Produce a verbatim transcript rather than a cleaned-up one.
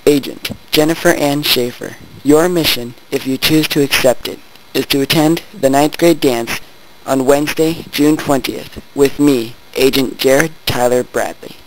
Agent Jennifer Ann Schaefer. Your mission, if you choose to accept it, is to attend the ninth grade dance on Wednesday, June twentieth, with me, Agent Jared Tyler Bradley.